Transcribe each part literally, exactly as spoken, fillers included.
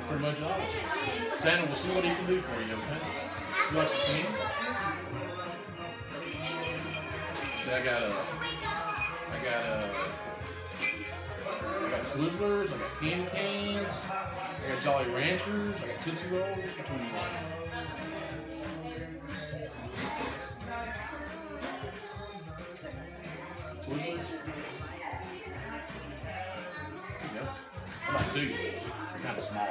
pretty much all. Santa will see what he can do for you, okay? You like some candy? See, I got a, I got a, I got Twizzlers, I got candy canes, I got Jolly Ranchers, I got Tootsie Rolls. Which one do you want? Twizzlers? Yep. How about two? They're kind of small.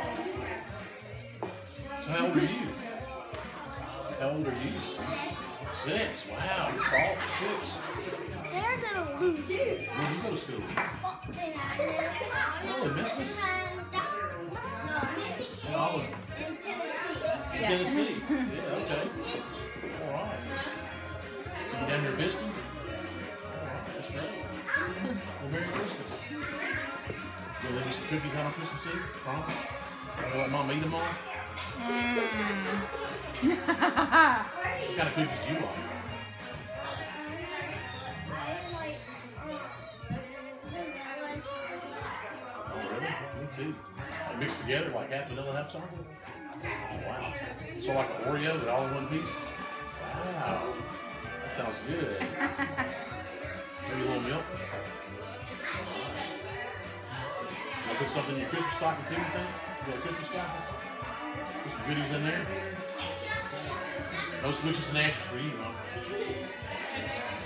So how old are you? How old are you? Six. Wow, you're tall for six. They're gonna lose. Where do you go to school? Oh, in Memphis? No, Oh, in Tennessee. in Tennessee. Yeah, okay. All right. So you down here visiting? All right, that's great. Well, Merry Christmas. You'll leave me some cookies out on Christmas Eve? Promise? I'll let Mom eat them all? What kind of cookies do you like? Oh, really? Me too. They mixed together like half vanilla, half chocolate? Oh, wow. So like an Oreo, but all in one piece? Wow. That sounds good. Maybe a little milk? Can I put something in your Christmas stocking too, you think? You got a Christmas stocking? Put some goodies in there? No switches and ashes for you, Mom.